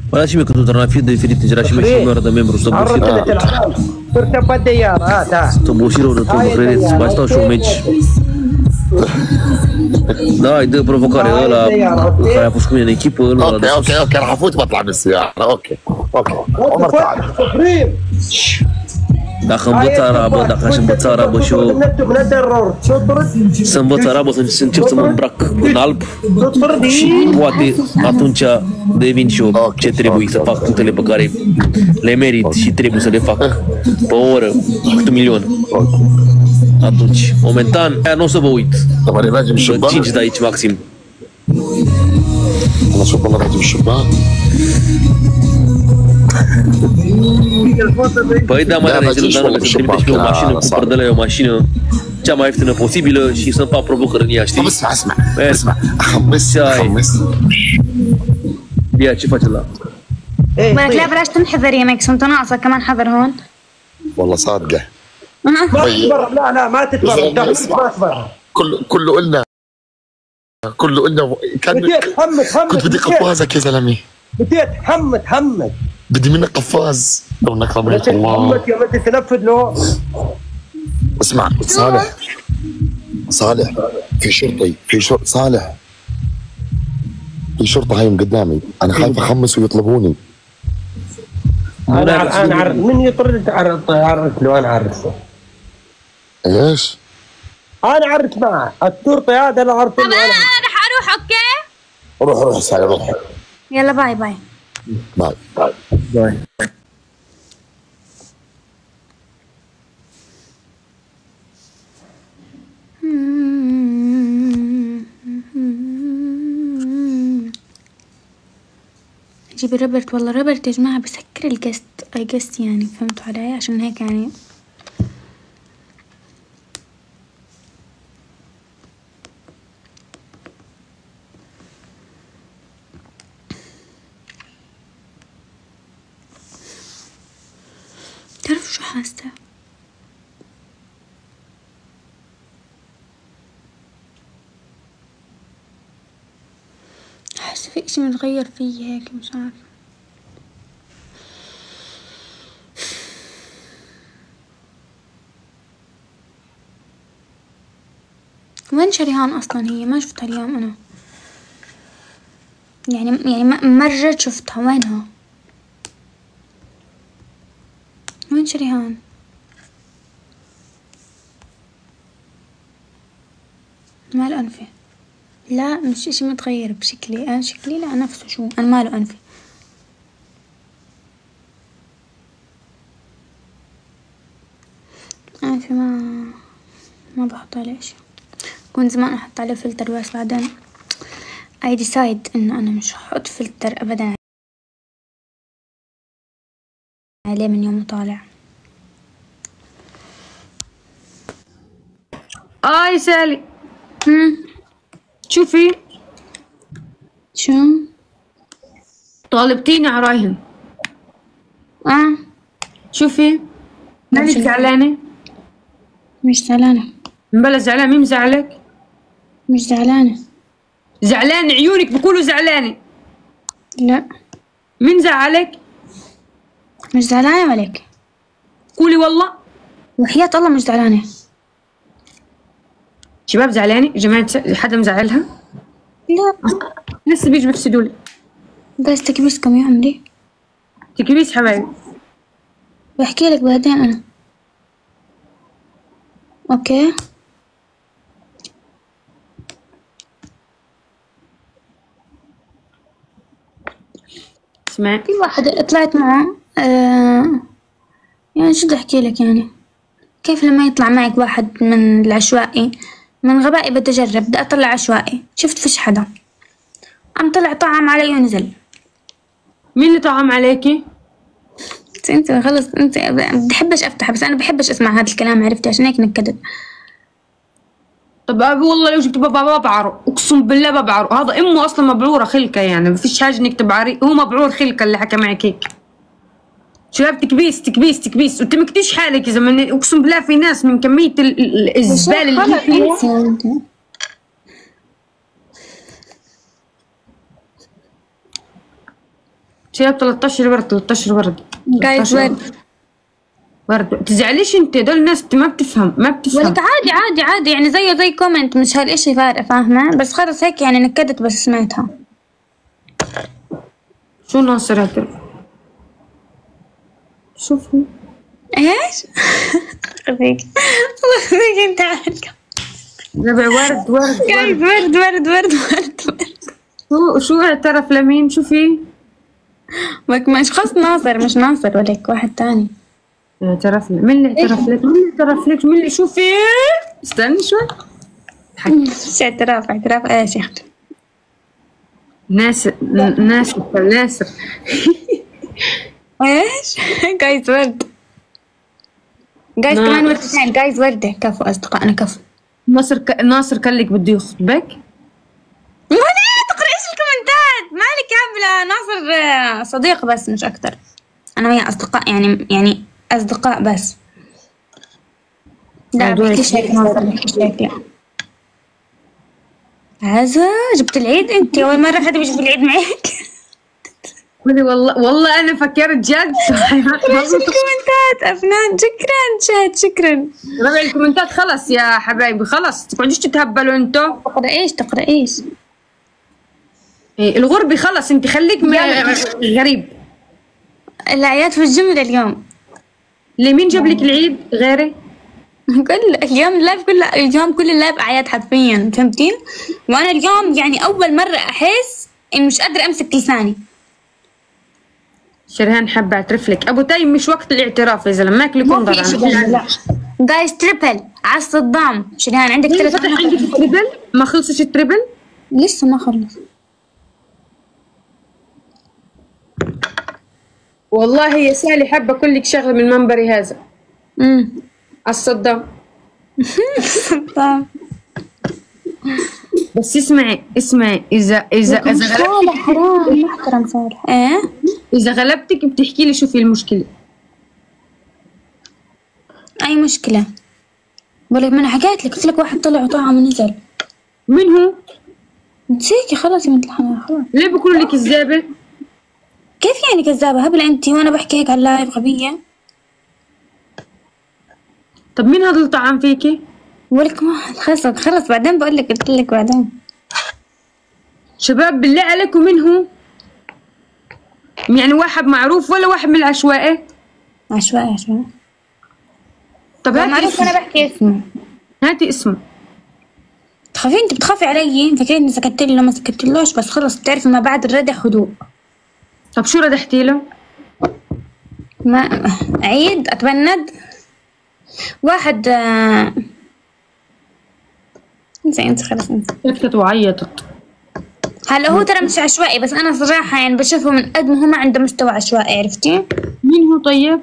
ولا شيء كنت ترى في التجارة شيء مش مرة ميمبر عرضت العالم ترتب الديار هذا تبوشيرو نتوم خريط ما استوى شو ميج لا يدي بروفوكاري ولا خايف وشكون يعني كيب ولا اوكي راح افوت بطلع من السيارة. اوكي عمر تعال داخل بطارة داخل بطارة بشو سن بطارة بس نشوف سمون براك نالب واتي أتونشا ديفين شو تريبو يسافق تنتلي بكاري لميري شي تريبو سلفق باور 8 مليون أتونش مومنتان أنا سبويت طب أنا راجع بالشباك تشينج دايتش ماكسيم أنا شوف والله راجع بالشباك Păi da, mai are cel dar să trimite și o mașină cu părdele, o mașină cea mai ieftină posibilă și să fac provocări în ea, știi? اسمع خمس بيا ce face la? ولك لا بلاش تنحذر يا ميكس انت ناقصك كمان حذر هون. والله صادقة. لا ما تتبرع ما تتبرع. كله قلنا كنت بدي قفازك يا زلمه. بديت حمد بدي منك قفاز لو انك رميت الله. حمد يا بدي تنفذ له. اسمع صالح في شرطي صالح في شرطه هاي من قدامي انا خايف اخمس ويطلبوني. انا عارف من يطرد عرفت له انا عارفه. ايش؟ انا عرفت معه التورطي هذا انا عارفه. طب انا رح اروح اوكي؟ روح سالم روح. يلا باي باي. جيبي روبرت. والله روبرت يا جماعة بسكر الجست يعني فهمتوا علي عشان هيك يعني تعرفوا شو حاسة؟ حاسة في اشي متغير فيي هيك مش عارفة. وين شريهان اصلا؟ هي ما شفتها اليوم انا يعني مرة شفتها. وينها؟ وين شريهان؟ ماله أنفي؟ لا مش اشي متغير بشكلي انا. شكلي لا نفسه. شو انا ماله أنفي؟ أنفي ما بحط عليه اشي. كنت زمان احط عليه فلتر بس بعدين I decide انه انا مش هحط فلتر ابدا عليه من يوم طالع. يا سالي. شوفي شو طالبتيني عرايهم. شوفي مالك زعلانة؟ مش زعلانة. مبلا زعلانة. مين مزعلك؟ مش زعلانة. زعلانة عيونك بقولوا زعلانة. لا. مين زعلك؟ مش زعلانة ولك. قولي والله. وحياة الله مش زعلانة. شباب زعلانة؟ جماعة حدا مزعلها؟ لا لسه بيجوا بيفسدوا لي. بس تكبيس كم يوم دي؟ تكبيس حبايبي. بحكي لك بعدين انا. اوكي اسمعي. في واحد طلعت معه يعني شو بدي احكي لك يعني كيف لما يطلع معك واحد من العشوائي من غبائي بدي اجرب بدي اطلع عشوائي شفت فيش حدا قام طلع طعم علي ونزل. مين اللي طعم عليكي؟ انت خلص انت بحبش افتح بس انا بحبش اسمع هذا الكلام عرفتي عشان هيك نكدت. طب ابي والله لو جبت بابا ببعره اقسم بالله ببعره. هذا امه اصلا مبعوره خلقه يعني ما فيش حاجه انك تبعري. هو مبعور خلقه اللي حكى معك هيك. شباب تكبيس تكبيس تكبيس وانت مكتيش حالك يا زلمه. اقسم بالله في ناس من كميه الزباله اللي فيها. شباب 13 ورد 13 ورد جايز ورد. ورد. تزعليش انت، دول ناس ما بتفهم ولك عادي عادي عادي يعني زيه زي كومنت، مش هالاشي فارق فاهمة، بس خلص هيك يعني نكدت بس سمعتها. شو ناصر هذا؟ شوفي ايش؟ خذيك الله يخليك انت عارفة. ربع ورد جايز ورد ورد ورد ورد. شو اعترف لمين؟ شوفي لك مش خاص ناصر، مش ناصر ولك واحد تاني. اعترف لك. مين اللي اعترف لك؟ مين اللي اعترف لك؟ مين اللي؟ شوفي استني شوي. مش اعتراف، اعتراف ايش يا اختي؟ ناسر ايش؟ جايز ورد. جايز كمان وردتين، جايز وردة. كفو أصدقائنا كفو. ناصر قال لك بده يخطبك. ولا تقرأيش الكومنتات، مالك يا بلا. ناصر صديق بس مش أكتر، أنا وياه أصدقاء يعني أصدقاء بس. لا بحكيش هيك ناصر، بحكيش هيك لا. عزة جبت العيد أنت، أول مرة حدا بيجي في العيد معك. قولي والله انا فكرت جد. قرأيش الكومنتات أفنان. شكرا شهد شكرا. ربع الكومنتات خلص يا حبايبي، خلص تقعدوش تتهبلوا انتو. تقرأيش إيه الغربي خلص، انت خليك غريب. الأعياد في الجملة اليوم. لمين جاب لك العيد غيري؟ كل اليوم اللايف اليوم كل اللايف أعياد حرفيا، فهمتي؟ وأنا اليوم يعني أول مرة أحس إني مش قادرة أمسك لساني. شرهان حابة اعترف لك. ابو تايم مش وقت الاعتراف يا زلمه، ماك لكم ضرر. جايز تريبل على الصدام. شرهان عندك 3 فتح عندك تريبل؟ ما خلصش التريبل؟ لسه ما خلص والله يا سالي حابة اقول لك شغله من منبري هذا. الصدام. الصدام. بس اسمعي اذا صالح حرام محترم صالح. ايه اذا غلبتك بتحكي لي شو في المشكله. اي مشكله؟ بقولك ما انا حكيت لك، قلت لك واحد طلع وطعم ونزل. مين هو؟ نسيتي خلاص يا بنت الحلال خلاص. ليه بيقولوا لك كذابه؟ كيف يعني كذابه؟ هبله انتي وانا بحكي هيك على اللايف غبيه. طب مين هذا اللي طعن فيكي؟ بقولك ما خلص بعدين بقول لك، قلت لك بعدين. شباب بالله عليكم مين هو؟ يعني واحد معروف ولا واحد من العشوائي؟ عشوائي. طب هاتي معروف اسمه. انا بحكي اسمه. هاتي اسمه. تخافين انت بتخافي علي، فكرين اني سكتت له ما سكتلوش، بس خلص بتعرفي ما بعد الردح هدوء. طب شو ردحتي له؟ ما عيد اتبند واحد انت خلص انت. سكتت وعيطت. هلا هو ترى مش عشوائي، بس انا صراحه يعني بشوفه من قد ما هو ما عنده مستوى عشوائي، عرفتي؟ مين هو طيب؟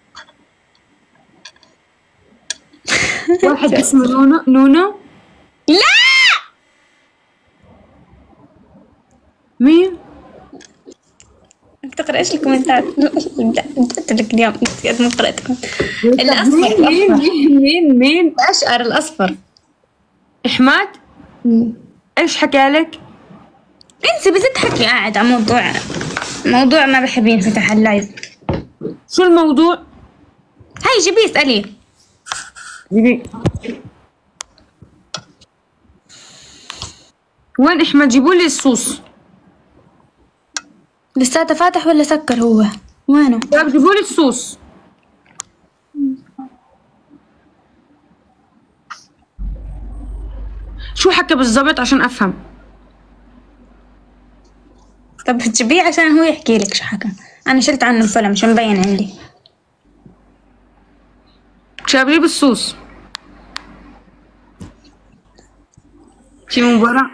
واحد اسمه نونا. لا مين؟ بتقرا ايش الكومنتات؟ قلت لك اليوم قد ما قرأتهم. الاصفر. مين؟ اشقر الاصفر. احمد؟ ايش حكى لك؟ انسي بس تحكي قاعد على موضوع ما بحب ينفتح اللايف. شو الموضوع؟ هاي جيبيه اسأليه. جيبيه. وين احمد؟ جيبوا لي الصوص. لساته فاتح ولا سكر هو؟ وينه؟ طيب جيبوا لي الصوص. شو حكى بالضبط عشان افهم؟ طب تجيبيه عشان هو يحكي لك شو حكى. انا شلت عنه الفيلم مش مبين عندي. شاب جيب الصوص. في مباراة.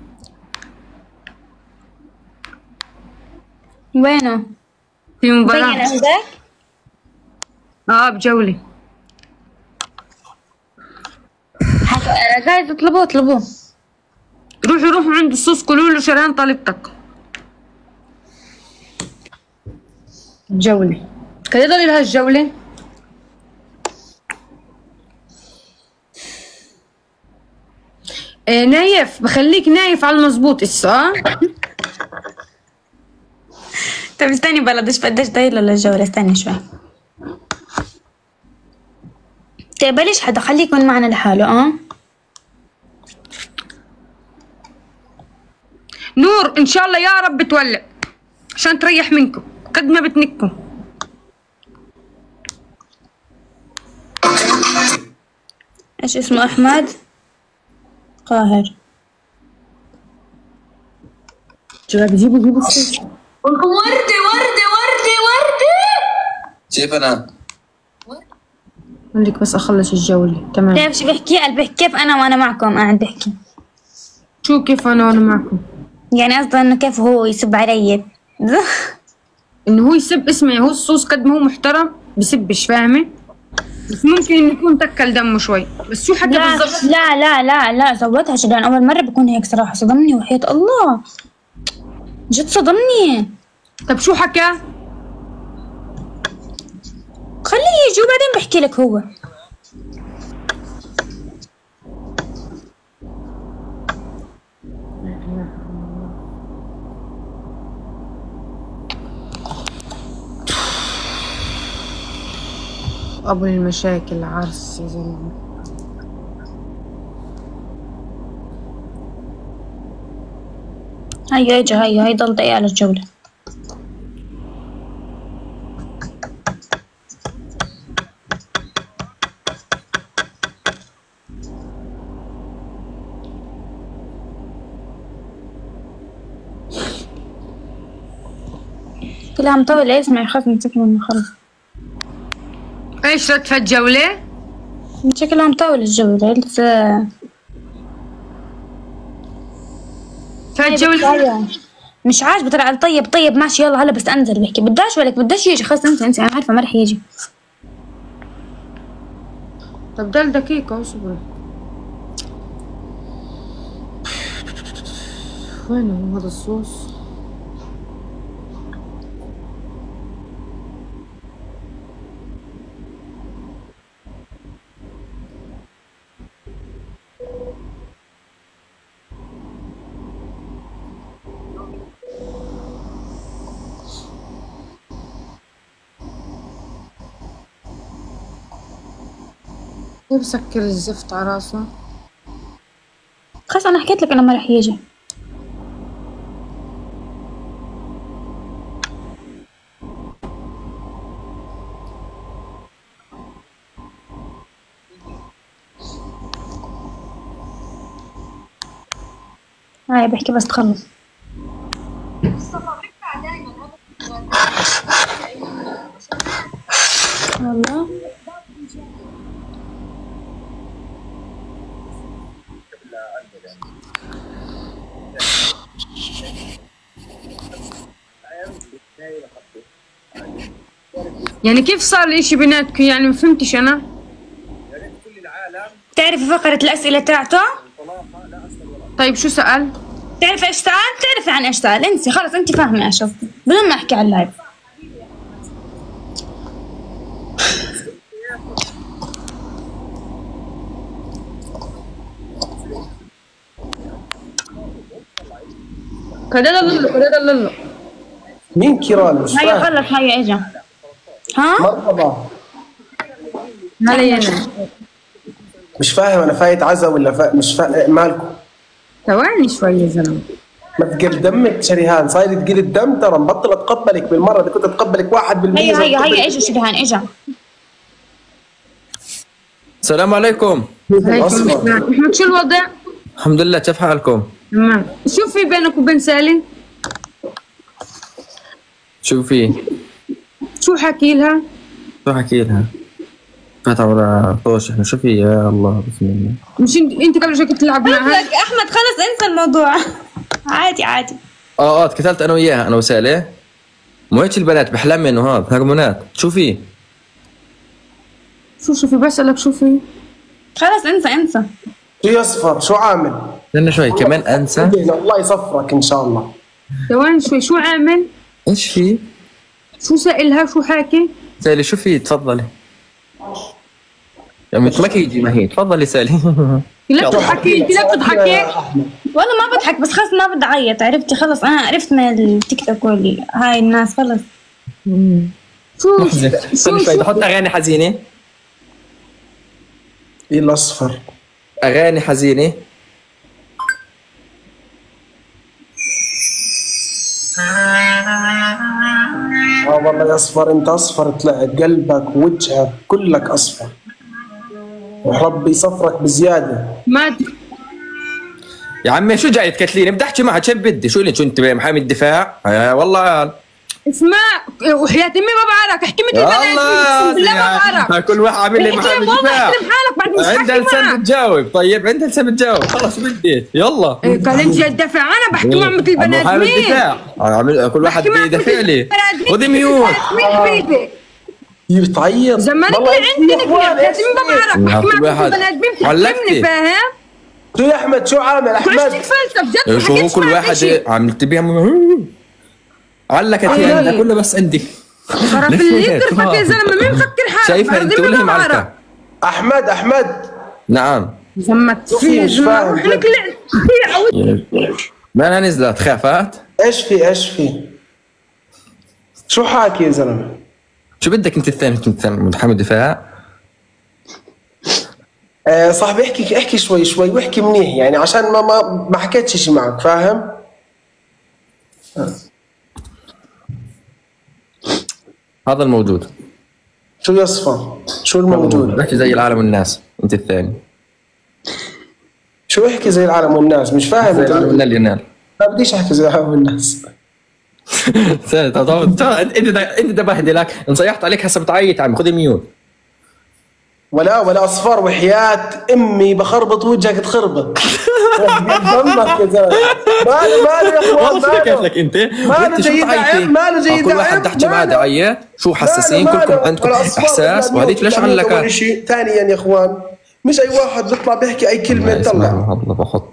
وينه؟ في مباراة. مبين عندك؟ بجولة. جايز اطلبوه. روحوا عند الصوص قولوا له شريان طالبتك. جولة. كده يضل لها الجولة. نايف، بخليك نايف على المظبوط طيب استني بلدش بدش ضايله للجولة، استني شوي. تقبليش حدا، خليه يكون معنا لحاله. نور ان شاء الله يا رب تولع عشان تريح منكم قد ما بتنكم. ايش اسمه؟ احمد قاهر. شباب جيبوا وردة كيف انا؟ خليك بس اخلص الجولة. تمام. كيف شو بحكي؟ قال بحكي كيف انا وانا معكم قاعد بحكي. شو كيف انا وانا معكم؟ يعني قصده انه كيف هو يسب علي. انه هو يسب، اسمعي هو الصوص قد ما هو محترم بسبش، فاهمة؟ بس ممكن انه يكون تكل دمه شوي، بس شو حكى بالضبط؟ لا لا لا لا زودها شدان، اول مرة بكون هيك صراحة، صدمني وحياة الله جد صدمني. طب شو حكى؟ خليه يجي وبعدين بحكي لك هو. ابو المشاكل عرس يا زلمه. هيا اجا، هي ضل دقيقة على الجولة. كلها مطول. اسمعي خاف نمسك منه خلص. ايش رد في الجولة؟ شكلها مطول الجولة لسه. فالجولة مش عاجبه طلع طيب طيب ماشي يلا هلا بس انزل بحكي بداش ولك بداش يجي خلص انسى انا عارفة ما رح يجي. طب ضل دقيقة اصبري. وين هو هذا الصوص؟ كيف سكر الزفت على راسه؟ خلص انا حكيت لك انه ما رح يجي. هاي بحكي بس تخلص. والله يعني كيف صار الاشي بيناتكم؟ يعني ما فهمتش انا. بتعرفي فقرة الأسئلة تاعته؟ طيب شو سأل؟ بتعرفي ايش سأل؟ بتعرفي عن ايش سأل؟ انسي خلص انت فاهمة ايش قصدي بدون ما احكي على اللايف. كذا ضلله مين كيران؟ مش هيا فاهم. خلص هيا اجا. ها؟ مرحبا. علي انا مش فاهم انا فايت عزا ولا مش فاهم مالكم؟ ثواني شوي يا زلمه. ما تقل دمك شريهان، صاير تقل الدم ترى مبطل اتقبلك بالمره، اذا كنت اتقبلك 1%. هيا اجا شريهان اجا. السلام عليكم. عليكم السلام. احمد شو الوضع؟ الحمد لله، كيف حالكم؟ تمام. شو في بينك وبين سالي؟ شو في؟ شو حكي لها؟ شو حكي لها؟ فات على طوش احنا، شو في يا الله بسم الله. مش انت قبل شوي كنت تلعب معها؟ احمد خلص انسى الموضوع. عادي عادي. تكتلت انا وياها، انا وسالي. مو هيك البنات بحلم منه هذا هرمونات. شو في؟ شو في بسألك شو في؟ خلص انسى. شو يصفر؟ شو عامل؟ استنى شوي كمان انسى. الله يصفرك ان شاء الله. ثواني شوي، شو عامل؟ ايش في؟ شو سائلها؟ شو حاكي؟ سالي شو في؟ تفضلي. مكيجي ما هي تفضلي سالي. لا بتضحكي انت، لا بتضحكي. والله ما بضحك، بس خلص ما بدي اعيط. عرفتي خلص، انا عرفت من التيك توك هاي الناس خلص. استني شوي بحط اغاني حزينه. ايه الاصفر؟ اغاني حزينه. والله يا اصفر، انت اصفر طلعت، قلبك ووجهك كلك اصفر، وربي صفرك بزياده. ما يا عمي شو جاي تكتليني؟ بدي احكي معك، شو بدي؟ شو انت محامي الدفاع؟ والله اسمع، وحياة امي ما بعرف احكي مثل البنات، اقسم بالله ما بعرف. كل واحد عامل لي محامي الدفاع. عندها لسان بتجاوب. طيب عندها لسان بتجاوب، خلص شو بدي؟ يلا قال انت تدافع، انا بحكي مع مثل البنات. محامي الدفاع، كل واحد بيدافع لي. خذي ميوت. بتعيط زمانك عندك حياة امي ما بعرف احكي مع مثل البنات. بتفهمني فاهم؟ شو يا احمد؟ شو عامل احمد؟ كل فلسفه بجد. شو هو كل واحد عم تبيها علقت يعني كله بس عندي. خرب اللي يقرفك يا زلمه، مين مفكر حالك؟ شايفها انت ولا معلقه؟ احمد نعم. زمت فيه مش فاهم. ما انا نزلت خافات. ايش في شو حاكي يا زلمه؟ شو بدك انت الثاني؟ محامي دفاع. صاحبي احكي شوي واحكي منيح يعني، عشان ما حكيتش شيء معك، فاهم؟ هذا الموجود. شو يصفى؟ شو الموجود؟ احكي زي العالم والناس، انت الثاني. شو احكي زي العالم والناس؟ مش فاهم. زي العالم والناس. ما بديش احكي زي العالم والناس. انت ده بهدلك، انصيحت عليك هسه بتعيط. عم خذ الميوت. ولا اصفر، وحياة امي بخربط وجهك تخربط. ضمك يا زلمه. ماله يا اخوان، كيف لك انت؟ ماله زي دعم، ماله زي كل واحد تحكي معه دعية. شو حساسين كلكم، عندكم احساس، وهذيك ليش علقت؟ ثانيا يا اخوان، مش اي واحد بيطلع بيحكي اي كلمه يطلع. الله بحط.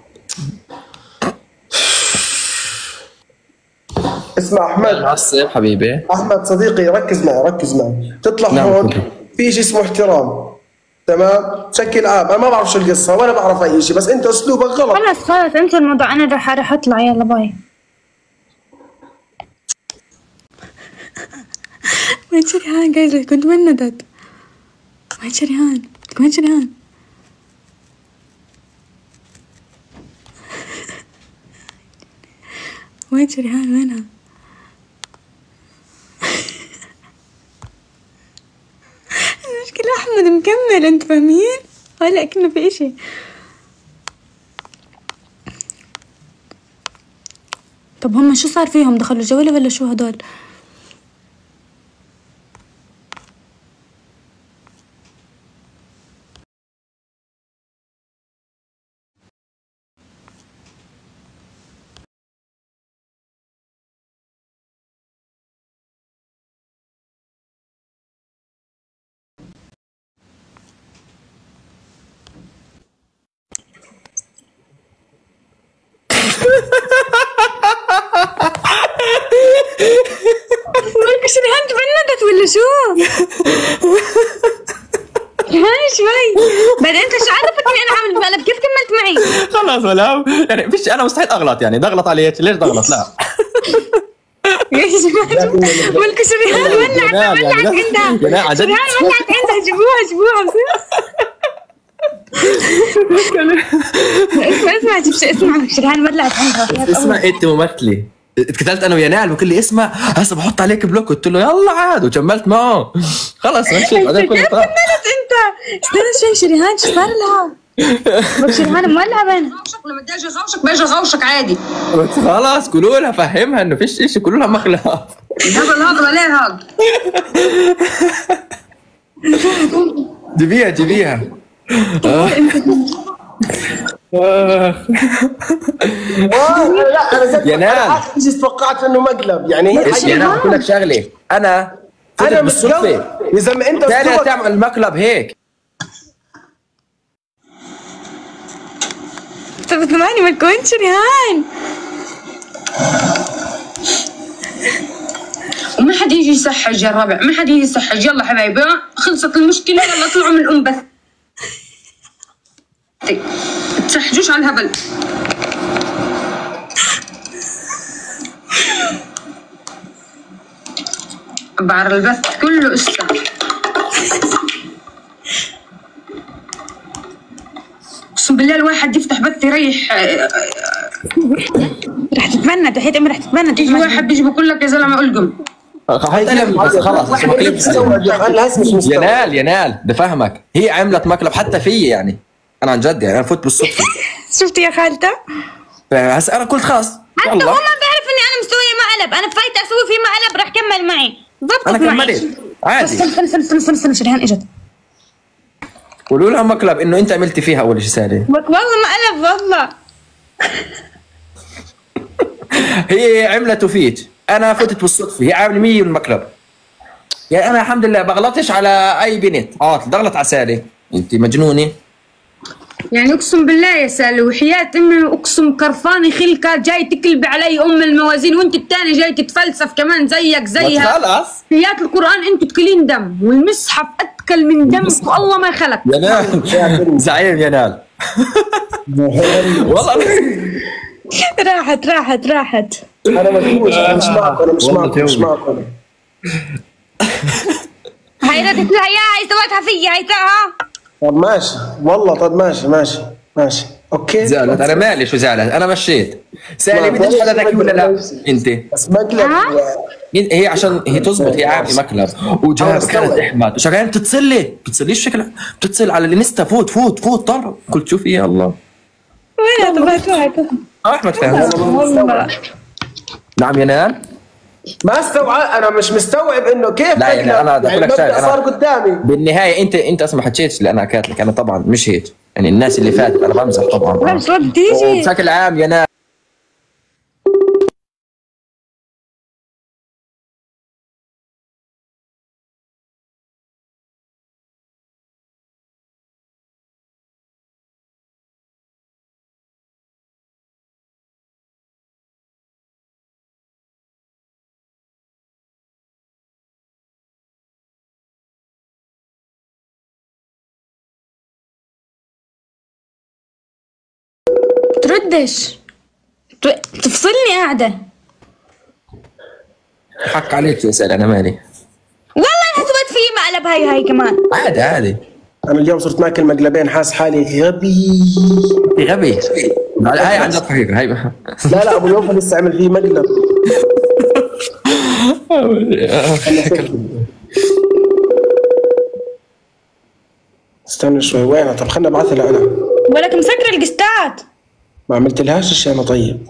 اسمع احمد، معصب حبيبي. احمد صديقي، ركز معي. تطلع هون في شيء اسمه احترام، تمام؟ بشكل عام انا ما بعرف شو القصه ولا بعرف اي شيء، بس انت اسلوبك غلط. خلص انسى الموضوع، انا راح اطلع. يلا باي. وين شريهان؟ جايز كنت وين ندت؟ وين شريهان؟ وين شريهان؟ وينها؟ المشكلة أحمد مكمل، أنت فاهمين؟ ولا كنا في إشي. طب هم شو صار فيهم؟ دخلوا جولة ولا شو هدول؟ شريهان تبندت ولا شو؟ شريهان شوي. بعدين انت شو عرفتني انا عامل مقلب؟ كيف كملت معي؟ خلاص ولا يعني فيش، انا مستحيل اغلط يعني. اغلط عليك ليش تغلط؟ لا يا جماعه ملك شريهان ولعت عندها. شريهان ولعت عندها، جيبوها. اسمع شريهان ولعت عندها. اسمع انت ممثلي، اتكتلت انا ويا نال وكل لي اسمع هسه بحط عليك بلوك، قلت له يلا عاد وكملت معه. خلص مشيت. بعدين كنت كملت انت. استنى شوي، شريهان شو صار لها؟ شريهان مولعه بينها. لما بدي اجي غوشك عادي. خلاص قولوا لها، فهمها انه فيش شيء، قولوا لها مخلف. هذا عليه هذا. جيبيها. لا يا نال، ايش توقعت انه مقلب يعني؟ هي يا نال اقول لك شغله، انا بالصدفه يا زلمه انت ثاني تعمل مقلب هيك. طب ثمانية ما كنت شريهان. وما حد يجي يسحج يا ربع، ما حد يجي يسحج. يلا حبايبي خلصت المشكله، يلا اطلعوا من الام بس. تسحجوش على الهبل. بعر البث كله اسا. اقسم بالله الواحد يفتح بث يريح. رح تتمنى تحية امي، رح تتمنى تيجي واحد بيجي بقول لك يا زلمه القم. خلاص ينال بفهمك. هي عملت مقلب حتى فيي يعني. انا عن جد يعني انا فوت بالصدفه. شفتي يا خالته؟ بس انا قلت خلاص حتى هو ما بيعرف اني انا مسويه مقلب، انا فايته اسوي فيه مقلب راح كمل معي. ضبطت انا معي. كملت عادي. استنى شريهان اجت. قولوا لها مقلب انه انت عملتي فيها اول شيء سالي. والله مقلب والله. هي عملته فيك، انا فتت بالصدفه، هي عامله 100 المقلب. يعني انا الحمد لله بغلطش على اي بنت، تغلط على سالي. انت مجنونه يعني اقسم بالله يا سالي وحياة امي اقسم كرفاني خلقه جاي تكلب علي ام الموازين وانت الثاني جاي تتفلسف كمان زيها. خلاص حياة القران انتوا تكلين دم والمصحف اتكل من دمك والله ما خلق. ينال زعيم ينال. والله راحت. انا مش معكم. هاي ردت لها اياها، هاي سويتها فيا، هاي ها. طب ماشي والله، طب ماشي اوكي. زعلت انا مالي شو زعلت، انا مشيت. سالي بدك حدا ذكي ولا لا؟ انت بس مقلب. هي عشان هي تزبط، هي عامله مقلب وجاب كانت احمد وشغالين بتتصليش شكلها بتتصل على الانستا. فوت طلع. قلت شوفي يا الله وين طلعت احمد فاهم والله. نعم ينال. ما استوعب، انا مش مستوعب انه كيف. لا يعني انا بدي اقول لك شيء، صار قدامي بالنهايه انت اصلا ما حكيتش اللي انا حكيت لك. انا طبعا مش هيك يعني، الناس اللي فاتت انا بمزح طبعا. مش رد تيجي بشكل عام ينال. تردش تفصلني قاعدة. حق عليك يا سال، انا مالي والله انا سويت فيه مقلب. هاي كمان عادي. انا اليوم صرت ماكل مقلبين، حاس حالي غبي. هاي عن جد حقيقة هاي. لا ابو يوفا لسه عمل فيه مقلب. استنى شوي، وينها؟ طب خلنا ابعثها لها انا. ولك مسكر القستات. ما عملت لهاش شيء انا. طيب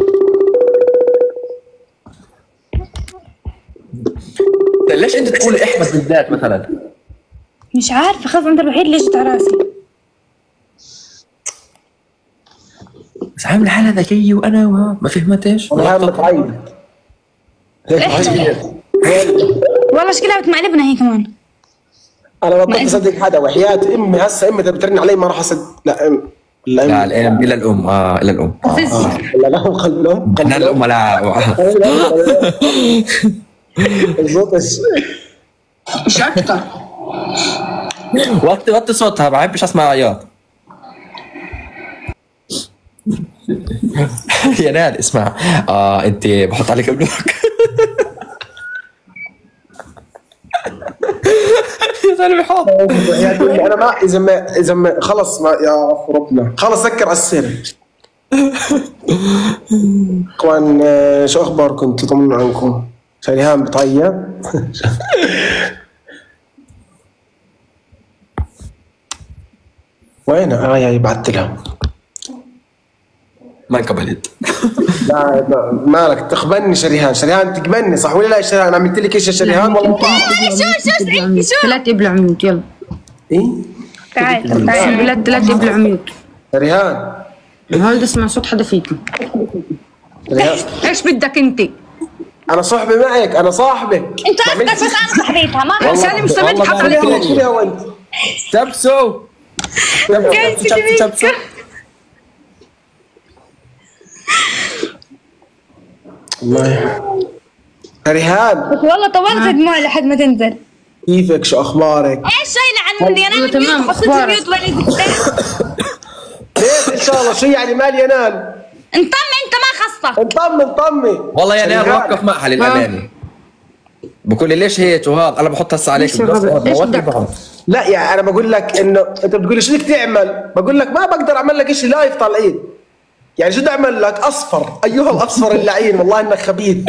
ليش انت تقولي احمد بالذات مثلا؟ مش عارفة، خلاص انت الوحيد اللي جت على راسي. بس عامله حالها ذكيه وانا ما فهمتش. والله متعيد. والله شكلها بتمقلبنا هي كمان. انا بطلت اصدق حدا وحياة امي. هسه امي بترن علي ما راح اصدق. لا الام الى الام. الى الام. لا قلب الام. لا الام لا الصوت مش اكتر. وطي صوتها، ما بحبش اسمع عياط. يا نال اسمع، انت بحط عليك بلوك. يا زلمه حاط. انا ما اذا ما خلص ما يا ربنا خلص سكر على السر. اخوان شو اخباركم؟ تطمنوا عنكم. شريهان بتعيط. وينها؟ هي بعثت لها. ما انقبلت. لا مالك تخبني شريهان تقبلني صح ولا لا يا شريهان؟ عملت لك ايش يا شريهان؟ والله شو 3 ابلع عميوت يلا. ايه؟ تعال بالله 3 ابلع عميوت. شريهان هذا اسمع صوت حدا فيكم. شريهان ايش بدك انت؟ انا صاحبي معك، انا صاحبك. انت اصدق بس انا صاحبتها ما سالم مستمد حق كذا وانت تبسو والله. شريهان والله طولت دموعي لحد ما تنزل. كيفك؟ شو اخبارك؟ ايش شايله عني؟ انا تمام. حطيت ميوت ولا شاء الله. شو يعني مال ينال؟ انطمي انت ما خصك. انطمي. والله يا نال وقف معها للامانه. بقول لي ليش هيك وهذا، انا بحط هسه عليك لا يعني انا بقول لك انه انت بتقول لي شو بدك تعمل؟ بقول لك ما بقدر اعمل لك شيء لايف طالعين. يعني شو بدي اعمل لك؟ اصفر ايها الاصفر اللعين، والله انك خبيث.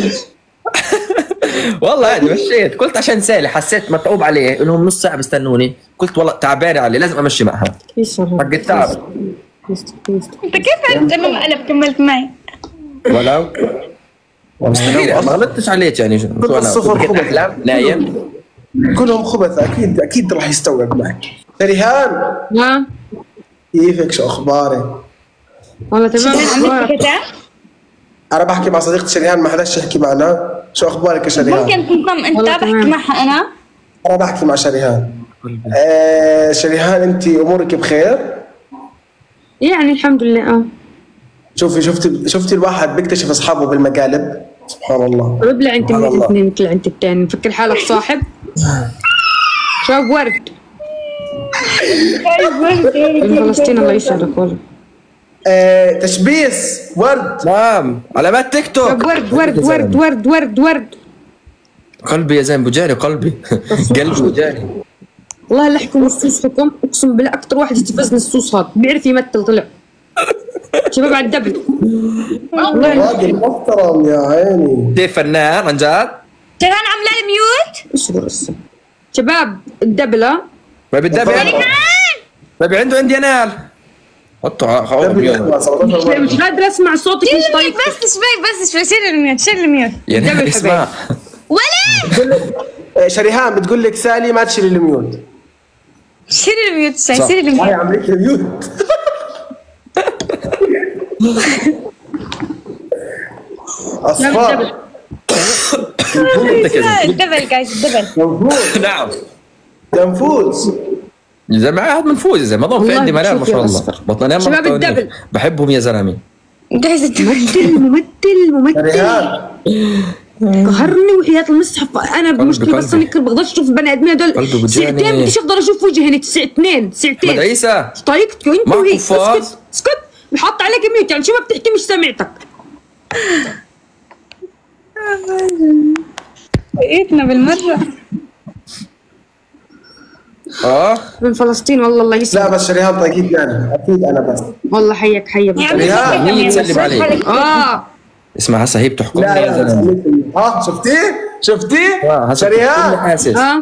والله عادي مشيت، قلت عشان سالي حسيت متعوب عليه انهم نص ساعه بيستنوني، قلت والله تعبانه عليه لازم امشي معها حق التعب. انت كيف عرفت انه مقلب كملت معي؟ ولو مستحيل ما غلطتش عليك يعني. كل الصفر خبث نايم كلهم خبث. اكيد راح يستوعب معك. ريهان نعم كيفك؟ شو اخبارك؟ والله تمام. انا بحكي مع صديقتي شريهان، ما حداش يحكي معنا. شو اخبارك يا شريهان؟ ممكن تنضم انت بحكي معها انا؟ انا بحكي مع شريهان. شريهان انت امورك بخير؟ يعني الحمد لله. شفتي الواحد بيكتشف اصحابه بالمقالب. سبحان الله. ابلع انت من الاثنين مثل انت الثاني، مفكر حالك صاحب. شباب ورد من فلسطين الله يسعدك والله. تشبيس ورد. نعم علامات تيك توك. ورد ورد ورد ورد ورد ورد. قلبي يا زين بوجاني قلبي. قلبي بوجاني والله اللي احكم السوس حكم، اقسم بالله اكثر واحد يستفزني السوس هذا، بيعرف يمثل طلع. شباب على الدبل. راجل محترم يا عيني. كيف فنان عن جد؟ شريهان عامله لي ميوت. اصبر هسه شباب الدبل. ما بالدبل طيب عندي نال. حطوا مش قادر اسمع صوتك. مش طايق. بس شوي شيل الميوت يا نال اسمع. ولا شريهان بتقول لك سالي ما تشيل الميوت. شيل الميوت. شيل الميوت. هاي عملت الميوت. اصفار. الدبل جايز الدبل. نعم تنفوز. يا زلمه هذا منفوز يا زلمه. ما ضل في عندي منال ما شاء الله. بطنان شباب الدبل بحبهم يا زلمه. جايز ممثل قهرني وحياة المصحف. انا بمشكلة بس اني بقدرش اشوف البني ادمين هدول ساعتين. بديش اقدر اشوف وجهي ساعتين. احمد عيسى طايقتك انت وهي. اسكت بحط عليك ميوت. يعني شو ما بتحكي مش سامعتك. بقيتنا بالمرة. من فلسطين والله الله يسلمك. لا بس شريهان طايقتني انا اكيد. انا بس والله حيك شريهان مين يسلم عليك؟ اسمع هسه هي بتحكم يا زلمه. شفتي شريهان.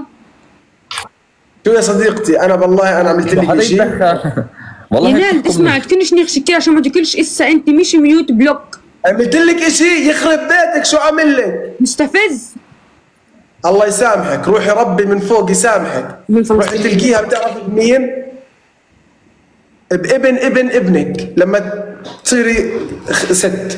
شو يا صديقتي انا والله انا عملت لك شيء. والله ينال اسمع تكونش نغشك كده عشان ما تقولش اسا انت مش ميوت بلوك. عملت لك شيء يخرب بيتك. شو عمل لك؟ مستفز. الله يسامحك. روحي ربي من فوق يسامحك. روحي تلقيها بتعرف بمين؟ بابن ابنك لما تصيري ست.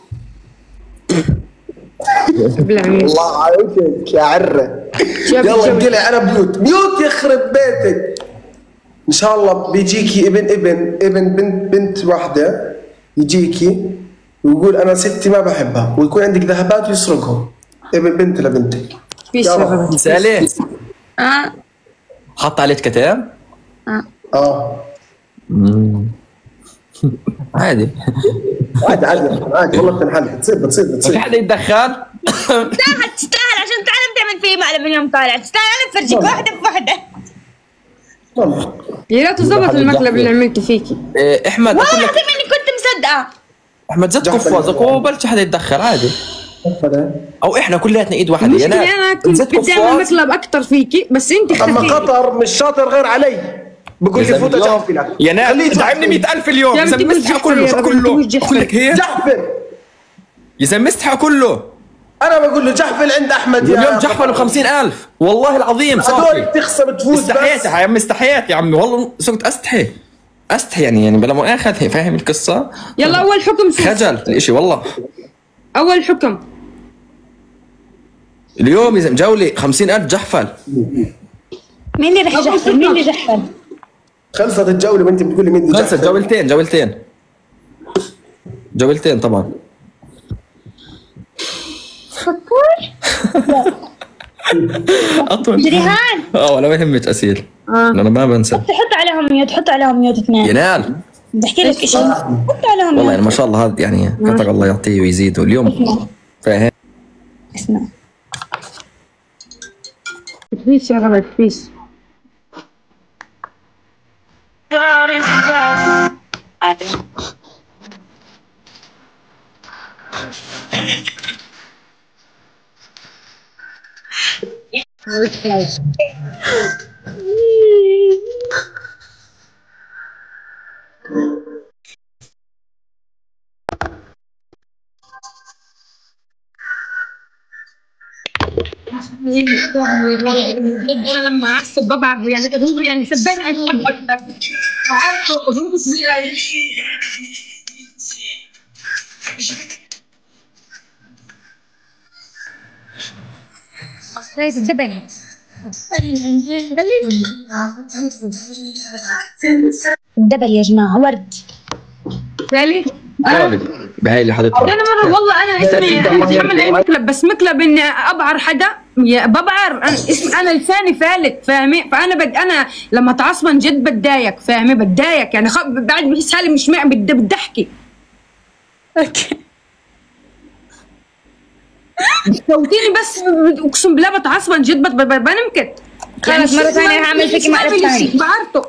الله عليك يا عره. يلا انقلع. انا ميوت يخرب بيتك. ان شاء الله بيجيكي ابن بنت واحده يجيكي ويقول انا ستي ما بحبها ويكون عندك ذهبات ويسرقهم. ابن بنت لبنتك. سالي حط عليك كتاب. عادي والله بتنحل. بتصير في حدا يتدخل. تستاهل عشان تعلم تعمل فيه مقلب من يوم طالع. تستاهل. انا بفرجيك واحده بواحده. يا ريت تظبط المقلب اللي عملته فيكي. احمد والله العظيم اني كنت مصدقه. احمد زد قفازك وبلش حدا يتدخل عادي. او احنا كلياتنا ايد واحده. يا ناس انا كنت بدي اعمل مقلب اكثر فيكي بس انت اما قطر مش شاطر غير علي. بقول لي فوت جحفل يا ناس دعمني 100,000 اليوم. يا زلمه مستحق كله. شو كله بقول لك هيك جحفل يا زلمه مستحق كله. انا بقول له جحفل عند احمد. اليوم جحفل ب50,000 والله العظيم. صافي تخسر تفوز. استحيت يا عمي استحيت يا عمي والله صرت استحي يعني بلا مؤاخذه. فاهم القصه. يلا اول حكم خجل الاشي والله. اول حكم اليوم يا زلمه جولة 50,000 جحفل. مين اللي رح يجحفل؟ مين اللي جحفل؟ خلصت الجولة وانت بتقولي مين اللي خلصت. جولتين طبعا. اطول شريهان ولا ما يهمك اسيل. انا ما بنسى. حط عليهم ميوت. حط عليهم ميوت اثنين. ينال بدي احكي لك شيء والله يعني ما شاء الله هذا يعني قطع الله يعطيه ويزيده اليوم. فاهم؟ اسمع تكبيس يا غلا تكبيس. انا لما اعصب ببعض يعني صدقني اكثر. صيد الدبل الدبل يا جماعة ورد ثالث بهاي اللي حضرتها. انا مره والله انا اسمي عمل اي مقلب، بس مقلب اني ابعر حدا ببعر انا اسمي انا لساني فالت فاهمي. فانا انا لما اتعصبن جد بتضايق فاهمي، بتضايق يعني بعد بحس حالي مش بدي احكي. اوكي صوتيني بس اقسم بالله بتعصبن جد بنمكت. خلاص مرة ثانية هعمل فيكي مقلب ثاني. بعرته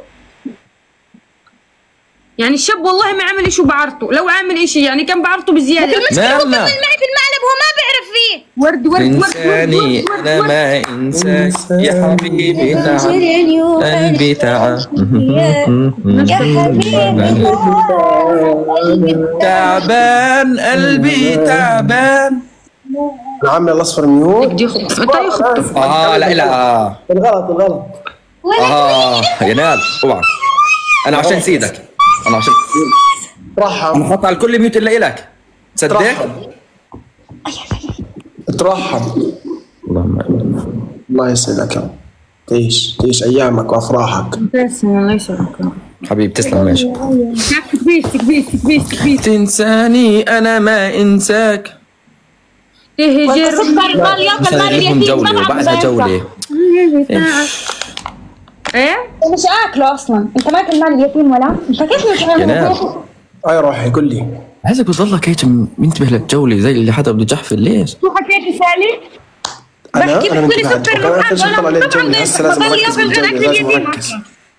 يعني الشاب والله ما عمل شيء بعرته، لو عامل شيء يعني كان بعرته بزياده. المشكلة هو كمل معي في المقلب وهو ما بيعرف فيه. ورد انساني انا ما انساك يا حبيبي تعب قلبي تعب يا حبيبي تعبان قلبي تعبان. العم الاصفر ميوت. لا الغلط يا نال اوعى. انا عشان سيدك انا عشان ترحب. انا حاطط على الكل ميوت الا الك تصدق. ترحب. الله يسعدك يا رب. تعيش ايامك وافراحك. الله يسعدك حبيبي تسلم. ماشي تكبيس تنساني انا ما انساك. تهجر سكر المال ياكل مال اليتيم جولة وبعدها جولة. ايه مش اكله اصلا. انت ماكل مال اليتيم ولا انت كيف مش اي روحي قل لي. عايزك بتضلك هيك منتبه للجولة زي اللي حدا بده يجحفل. ليش؟ شو حكيتي سالي؟ بحكي بتقولي سكر المال طبعا هسه لازم اركز بالجولة لازم اركز.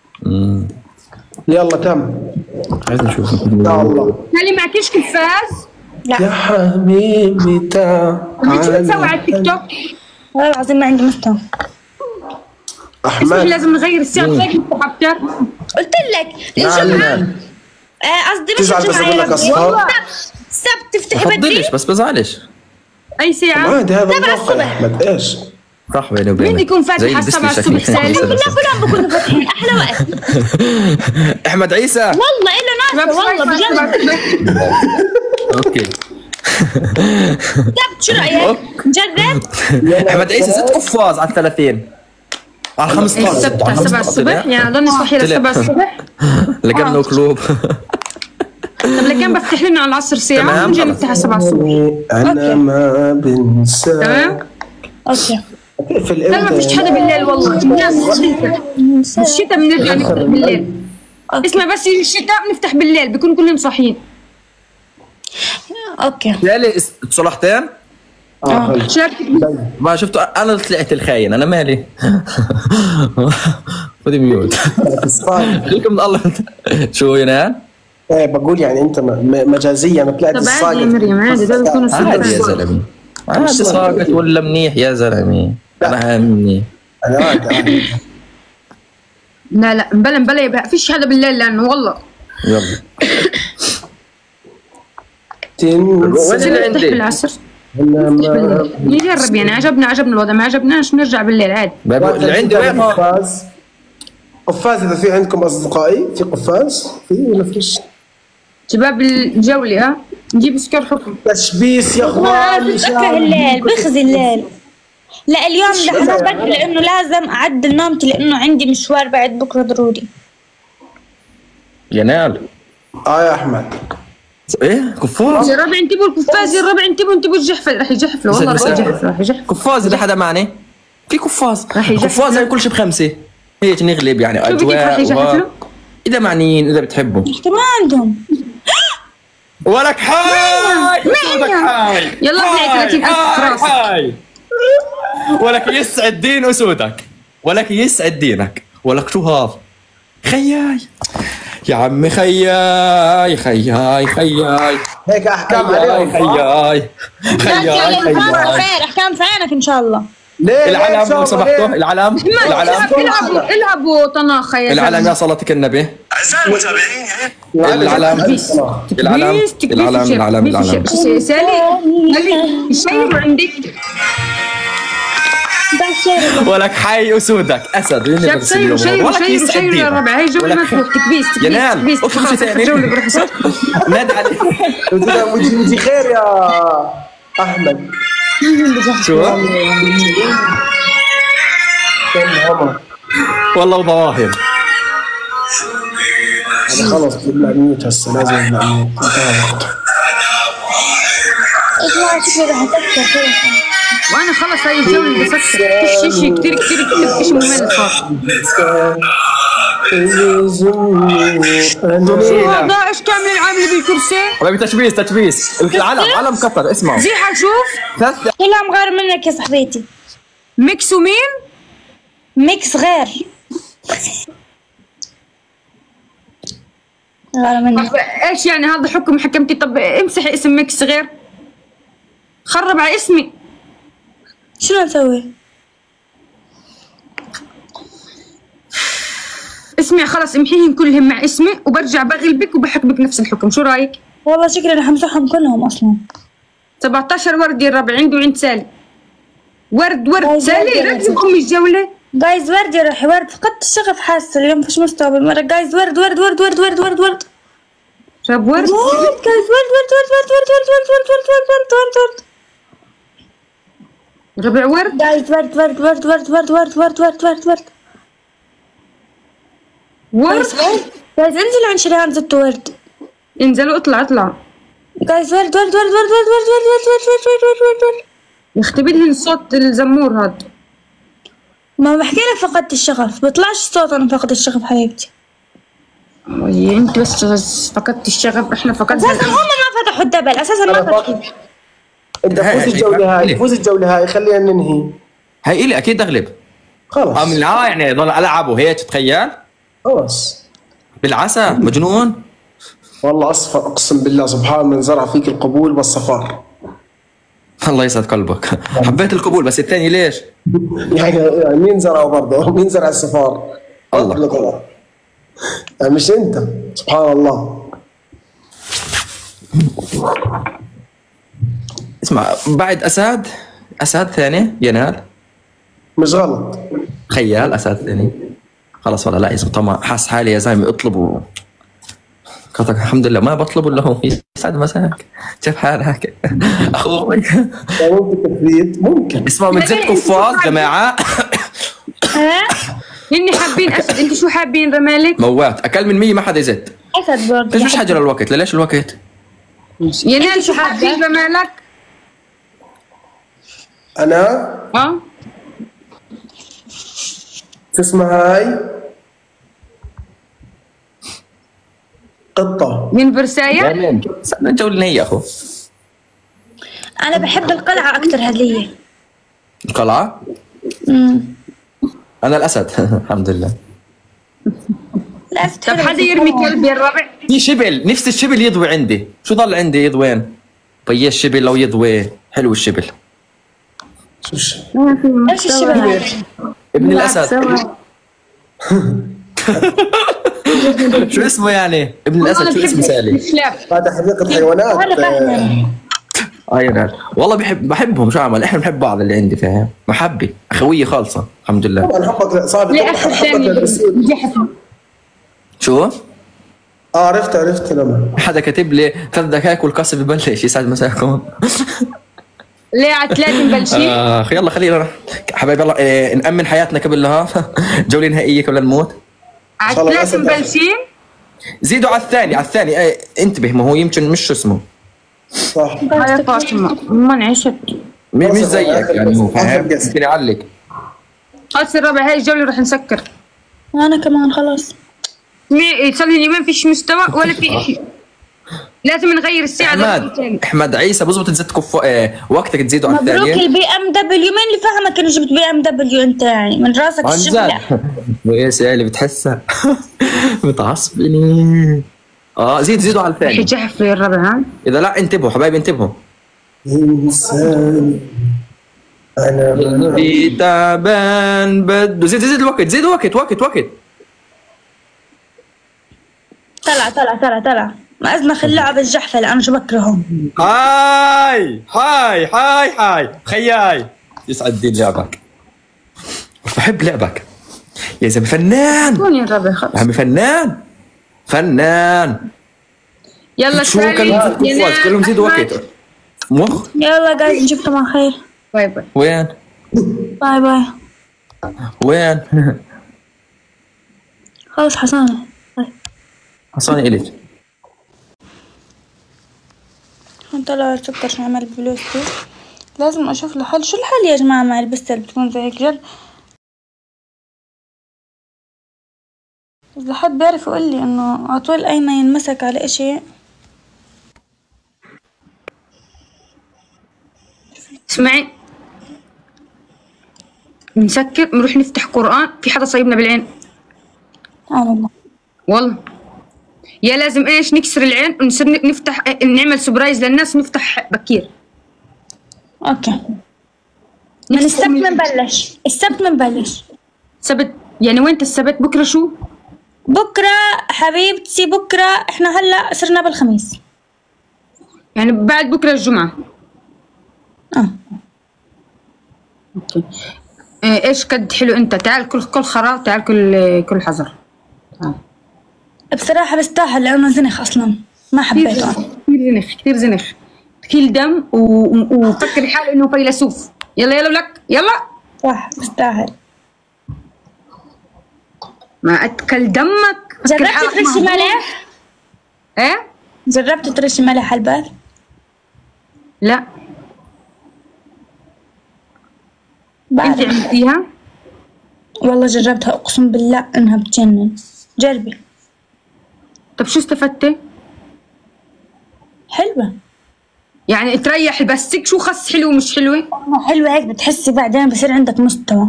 يلا تم. عايز نشوف يا الله. سالي معكيش كفاز؟ يا حبيبي تعال. شو بتسوي على التيك توك؟ والله العظيم ما عندي مستوى. احمد لازم نغير السياق زي اكثر. قلت لك الجمعة قصدي مش تزعل بس اقول لك اصفار. السبت تفتحي بدري. بفضلش بس بزعلش. اي ساعة؟ عادي هذا الواقع يا احمد. ايش؟ صح بيني وبينك. مين يكون فاتح على 7 الصبح سالي؟ كلهم بكونوا فاتحين احلى وقت. احمد عيسى والله إله ناس والله بجد. اوكي شو رأيك؟ نجرب؟ احمد عيسى 6 قفاز على 30 على 15. السبت على 7 الصبح يعني ضلني صحي ل 7 الصبح. لقمنا قلوب. طب لكن بفتح لنا على العصر ساعة ونجي نفتح على 7 الصبح. انا ما بنسى. تمام؟ اوكي. في لا ما فيش حدا بالليل والله. الناس الشتاء بنرجع نفتح بالليل. اسمع بس الشتاء بنفتح بالليل بيكونوا كلهم صاحيين. اوكي. يالي صلحتين؟ شاركت ما شفتوا انا طلعت الخاين انا مالي. خذي ميوت. خليكم من الله. شو ينال؟ ايه بقول يعني انت مجازيا طلعت طب الصاقط. عادي يا مريم عادي ده بيكونوا عادي يا زلمه. عادي ساقط ولا منيح يا زلمه. انا منيح. انا عادي. لا مبلا يبقى فيش حدا بالليل لانه والله. يلا وين اللي عندي؟ بالعصر نجرب يعني عجبنا الوضع ما عجبناش نرجع بالليل عادي. اللي عندي وين؟ قفاز اذا في عندكم اصدقائي في قفاز في ولا فيش؟ شباب الجولة ها نجيب سكر حكم تشبيس يا اخوان. بكره الليل بخزي الليل. لا اليوم لحظة بكره لانه لازم اعدل نومتي لانه عندي مشوار بعد بكره ضروري. ينال يا احمد. ايه قفاز. يا ربع انتبهوا القفاز يا ربع انتبهوا الجحفل راح يجحفلوا والله راح يجحفلوا قفاز اذا حدا معني في قفاز. قفاز هاي كل شيء ب5 هيك نغلب يعني اجواء. راح يجحفلوا اذا معنيين اذا بتحبوا ما عندهم. ولك حاي اسودك حاي يلا احنا 30,000 في راسك. حاي ولك يسعد دين اسودك، ولك يسعد دينك، ولك شو هذا؟ خياي يا عمي، خياي خياي خياي هيك احكام خياي عليهم. خياي خياي خياي. خير، احكام في عينك ان شاء الله. ليه العلم لو سمحتوا، العلم العلم العبوا طناخه يا العلم زلمه. يا صلاتك النبي. العلم العلم العلم العلم العلم. سالي الشيء عندك. ولك حي اسودك اسد. شاب شيء الربع. هي جولة مفتوح. تكبيس ينام اكتب شيء ثاني. نادى عليه. وجهي خير يا احمد. شو؟ والله وظواهر. انا خلص بدنا ميوت هسه، لازم نبلع ميوت. وانا خلص هاي الجولة اللي بسكر. فيش شيء كثير فيش ممل صار. ضاعش كامل العامل بالكرسي. حبيبي تشبيس العلم قطر اسمعوا. زيحة شوف كلهم غير منك يا صاحبتي. ميكس ومين؟ ميكس غير منك. طب ايش يعني هذا حكم حكمتي؟ طب امسح اسم ميكس غير. خرب على اسمي. شنو اسوي؟ اسمع خلص امحيهم كلهم مع اسمي وبرجع بغلبك وبحكمك نفس الحكم. شو رايك؟ والله شكلي انا حمسحهم كلهم اصلا. 17 ورد يا الربع عندي وعند سالي. ورد سالي ركب ام الجوله. جايز ورد يا روحي، ورد فقدت الشغف حاسه اليوم مش مستوى بالمره. جايز ورد ورد ورد ورد ورد ورد ورد شاب ورد. جايز ورد ورد ورد ورد ورد ورد ورد ورد ورد ربع ورد. جايز ورد ورد ورد ورد ورد ورد ورد ورد ورد ورد ورد. جايز انزلوا عن شريان زدت ورد. انزلوا اطلع. جايز ورد ورد ورد ورد ورد ورد ورد ورد ورد ورد ورد. يختبر لي الصوت الزمور هذا. ما بحكي لك فقدت الشغف، بيطلعش الصوت انا فقدت الشغف حبيبتي. انت بس فقدت الشغف، احنا فقدنا. اساسا هم ما فتحوا الدبل، اساسا ما فتحوا. انت فوز الجولة هاي، فوز الجولة هاي، خلينا ننهي. هي إلي اكيد اغلب. خلص من يعني ضل العبه هيك تخيل. خلص بالعسى مجنون. والله اصفر اقسم بالله، سبحان من زرع فيك القبول والصفار. الله يسعد قلبك. حبيت القبول بس الثاني ليش؟ يعني مين زرعه برضه؟ مين زرع الصفار؟ الله. يعني مش انت، سبحان الله. اسمع بعد اسد ثاني ينال. مش غلط. خيال اسد ثاني. خلاص والله لا يا طمع، حاس حالي يا زلمه اطلبوا. الحمد لله ما بطلب الا هو. يسعد مساك. كيف حالك اخوي؟ ممكن تفريط ممكن. اسمعوا من زد قفاز جماعه. اني حابين اسد. انت شو حابين رمالك؟ موات اقل من 100 ما حدا يزد. اسد برضه. ليش مش حاجه للوقت؟ ليش الوقت؟ ينال شو حابين رمالك؟ انا شو اسمها هاي؟ قطة من فرسايا. جولنا هي يا اخو. انا بحب القلعه اكثر هديه. القلعه؟ انا الاسد. الحمد لله. طب حدا يرمي كلب يا الربع؟ في شبل، نفس الشبل يضوي عندي. شو ضل عندي يضوين؟ طيب الشبل لو يضوي حلو الشبل. ايش الشبل؟ ابن الاسد. شو اسمه يعني؟ ابن الاسد شو اسمه سالي؟ هذا حديقة حيوانات. والله بحبهم. شو اعمل؟ احنا بنحب بعض اللي عندي فاهم؟ محبه اخويه خالصه الحمد لله. طبعا حبك صعب. شو؟ عرفت لما حدا كاتب لي 3 دقائق والقصف ببلش. يسعد مساكم. ليه على 3 مبلشين؟ يلا خلينا حبايبي يلا نأمن حياتنا قبل لها. جولة نهائية قبل نموت. على 3 مبلشين؟ زيدوا على الثاني انتبه، ما هو يمكن مش شو اسمه. صح. يا فاطمة ما انعشت. مش زيك يعني هو فاهم. يمكن يعلق. خلص الربع هاي الجولة رح نسكر. انا كمان خلاص. صار لي يومين فيش مستوى ولا في شيء. لازم نغير الساعة. احمد عيسى بظبط تزيد وقتك تزيده على الثانية. مبروك البي ام دبليو، مين اللي فهمك انه جبت بي ام دبليو انت يعني من راسك الشبلة؟ يا اللي بتحسها بتعصبني. زيدوا على الثاني. حجحف في الربع. ها اذا لا انتبهوا حبايبي انتبهوا. انسان انا في تعبان بده زيد الوقت، زيد وقت. طلع ما ازمخ اللعب الجحفل، انا شو بكرههم. هاي خياي يسعد دين لعبك، بحب لعبك يا زلمه. فنان كون يا ربي خلص. عمي فنان. يلا شو كلهم زيدوا وقت مخ. يلا جايز نشوفكم على خير. باي. وين خلص حصاني إليك. طلع سكر شو عمل بلوزتي، لازم اشوف له حل. شو الحل يا جماعه مع البسه اللي بتكون زي هيك جد؟ اذا حد بيعرف يقول لي انه على طول اي ما ينمسك على اشي. اسمعي، نسكر نروح نفتح قرآن. في حدا صايبنا بالعين والله. يا لازم ايش نكسر العين ونصير نفتح، نعمل سبرايز للناس، نفتح بكير. اوكي من السبت بنبلش. السبت يعني وين السبت؟ بكره شو؟ بكره حبيبتي بكره احنا هلا صرنا بالخميس، يعني بعد بكره الجمعه. اوكي. ايش قد حلو انت. تعال كل خرا، تعال كل حذر. بصراحة بستاهل لأنه زنخ أصلا ما حبيته. كثير زنخ كثير دم وفكر حاله إنه فيلسوف. يلا ولك يلا. صح بستاهل. ما أتكل دمك. جربت ترشي ملح؟ إيه؟ جربت ترشي ملح على البال؟ لا. أنت عملتيها؟ والله جربتها أقسم بالله إنها بتجنن. جربي. طب شو استفدتي؟ حلوة يعني تريح بس. شو خص حلو ومش حلوة؟ حلوة هيك بتحسي بعدين بصير عندك مستوى،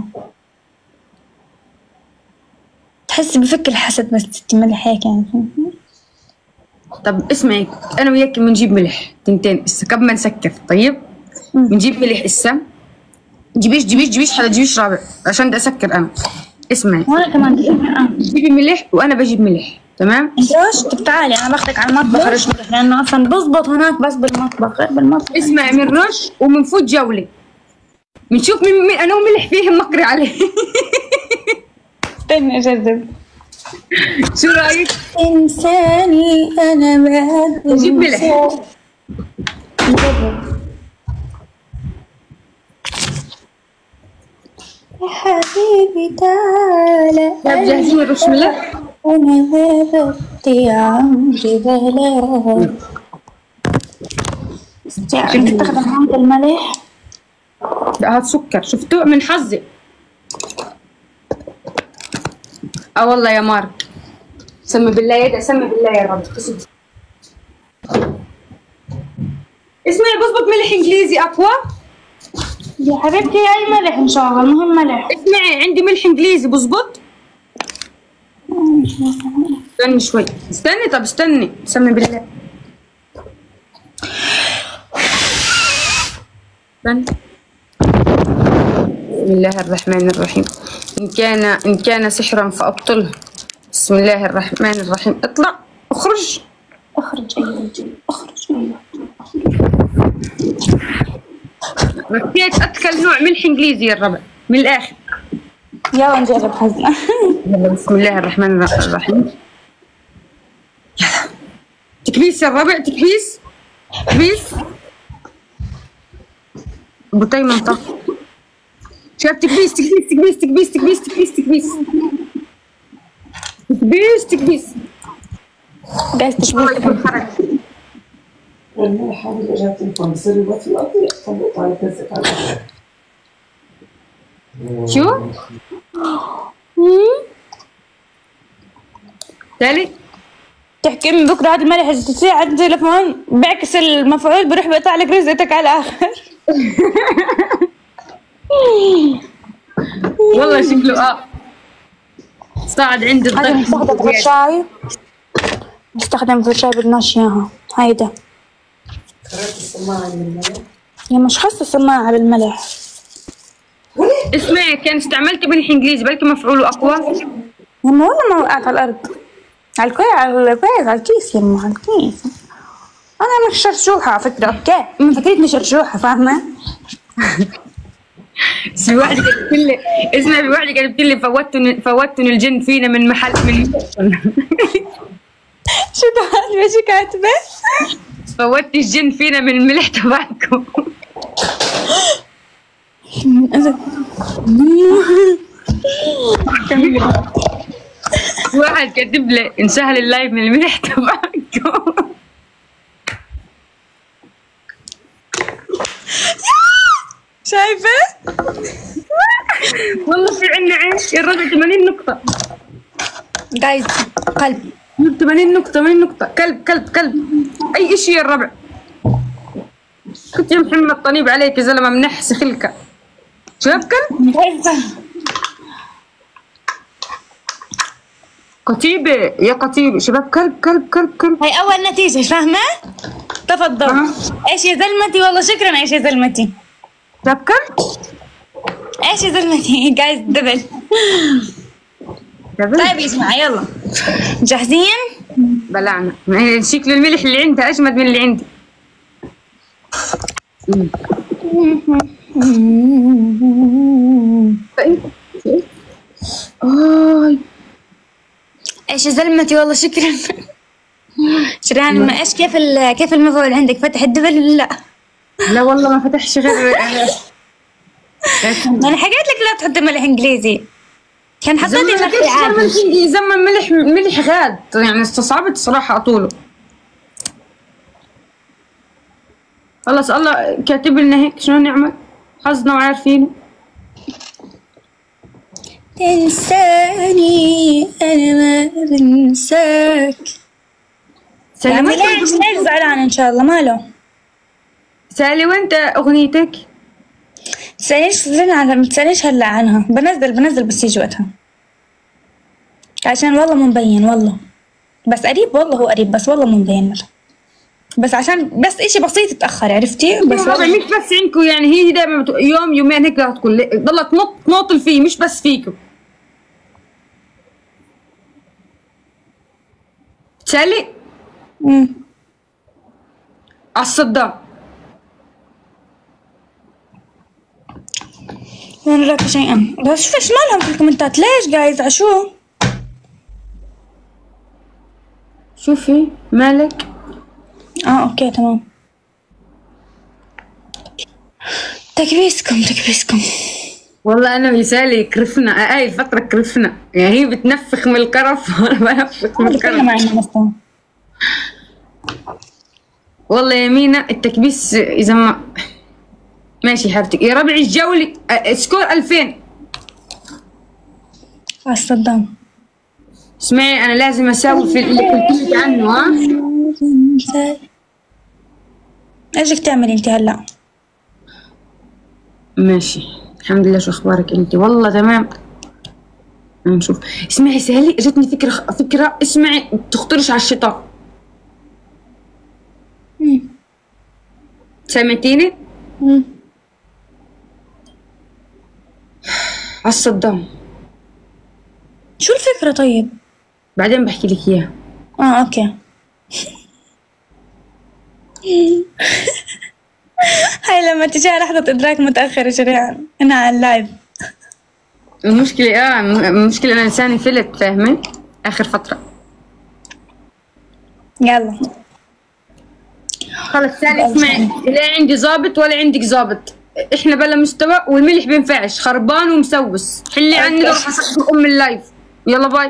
تحسي بفك الحسد بس تملح هيك يعني. طب اسمعي، أنا وياك بنجيب ملح تنتين هسه قبل ما نسكر. طيب بنجيب ملح هسه. جيبيش حدا جيبيش رابع عشان بدي أسكر أنا. اسمعي وأنا كمان جيبي ملح وأنا بجيب ملح. تمام. انت طب تعالي انا باخدك على المطبخ رش ملح، لانه اصلا بزبط هناك بس بالمطبخ غير بالمطبخ. اسمعي، من رش ومنفوت جولة بنشوف مين انا وملح فيهم مقري عليه. استني اجرب. شو رايك؟ انساني انا ما جيب ملح. يا حبيبي تعالى. طيب جاهزين نرش ملح؟ أنا ما بدي عمري بلا. تستخدم هذا الملح؟ لا هاد سكر. شفتوه من حظي. والله يا مارك. سمي بالله يا سمي بالله يا رب. اسمعي بظبط ملح انجليزي اقوى يا حبيبتي. اي ملح ان شاء الله، المهم ملح. اسمعي عندي ملح انجليزي بظبط. استني شوي. استني. طب استني. سمي بالله. استني. بسم الله الرحمن الرحيم. إن كان سحرا فأبطله. بسم الله الرحمن الرحيم. اطلع. اخرج أيها الجن. ركيت أدخل نوع ملح إنجليزي يا الربع من الآخر. يلا نجرب حظنا. يلا بسم الله الرحمن الرحيم. يلا تكبيس يا الربع. تكبيس ابو تيمن. طب شايف؟ تكبيس جايز تكبيس. شو؟ تالي تحكي من بكره هذا الملح تصير على التليفون بعكس المفعول بروح بقطع لك رزقتك على الاخر. والله شكله صعد عند الضغط. بستخدم في الشاي، بستخدم في الشاي بدناش اياها هيدا. يا مش خاصة سماعة بالملح. اسمعي كان استعملتي ملح انجليزي بلكي مفعوله اقوى. يما والله ما وقعت على الارض، على الكويس على الكيس يما، على الكيس. انا مش شرشوحة على فكرة، اوكي؟ من فكرتني شرشوحة فاهمة؟ في واحدة كانت لي اسمعي، في واحدة كانت لي فوتن الجن فينا من محل من شو ده ماشي كاتبة؟ فوتي الجن فينا من الملح تبعكم. واحد كاتب لي انسهل اللايف من الملح تبعكم. شايفة؟ والله في عنا عين الربع 80 نقطة. جايز قلب 80 نقطة 80 نقطة. كلب أي إشي يا الربع. كنت يا محمد طنيب عليك يا زلمة منحس خلكة. شباب كلب؟ قتيبة يا قتيبة. شباب كلب. هاي أول نتيجة فاهمة؟ تفضل. إيش يا زلمتي والله شكرا. إيش يا زلمتي؟ شباب كلب؟ إيش يا زلمتي؟ جايز دبل. طيب اسمع يلا جاهزين؟ بلعنا شكل الملح اللي عندها أجمد من اللي عندي. ايش يا زلمتي والله شكرا. شريان ما ايش كيف المفعول عندك فتح الدبل ولا لا؟ لا والله ما فتحش غير. انا حكيت لك لا تحط ملح انجليزي، كان حطيت لك عادي. زمن ملح غاد يعني استصعبت صراحة أطوله. خلص الله كاتب لنا هيك شلون نعمل؟ حظنا وعارفينه. تنساني أنا ما بنساك. سالي ليش زعلان إن شاء الله ماله؟ سالي وين أغنيتك؟ تسأليش هلا عنها، بنزل بس يجي وقتها، عشان والله مو مبين والله، بس قريب والله هو قريب بس والله مو مبين مرة. بس عشان بس اشي بسيط اتأخر عرفتي؟ بس مش بس عندكم يعني، هي دائما يوم يومين هيك راح تكون ضلت تنوطل فيه مش بس فيكم. سالي على الصدام. ما نراك شيئا. بس شوف ايش مالهم في الكومنتات ليش جايز عشو؟ شوفي مالك. اوكي تمام. تكبيسكم والله انا وسالي كرفنا هاي الفترة كرفنا، يعني هي بتنفخ من القرف وانا بنفخ من القرف. والله يا مينا التكبيس اذا ما ماشي حبيبتك يا ربعي الجولي سكور 2000 على الصدام. اسمعي انا لازم اسوي في اللي قلت لك عنه. ها ايش بدك تعملي انت هلا؟ ماشي الحمد لله. شو اخبارك انت؟ والله تمام. نشوف. اسمعي سالي اجتني فكرة اسمعي تخطرش على الشيطان. سمعتيني؟ على الصدام. شو الفكرة طيب؟ بعدين بحكي لك اياها. اوكي. هاي لما تجي لحظة ادراك متأخر شريعة انا على اللايف. المشكلة انا لساني فلت فاهمة؟ اخر فترة. يلا خلص سالي اسمعي، لا عندي ظابط ولا عندك ظابط، احنا بلا مستوى والملح بينفعش خربان ومسوس. حلي عني لو حصلت ام اللايف. يلا باي.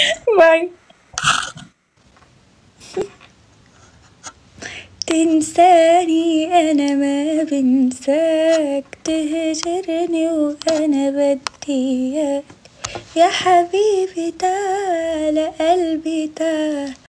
تنساني انا ما بنساك، تهجرني وانا بدي اياك، يا حبيبي تعال قلبي تعال.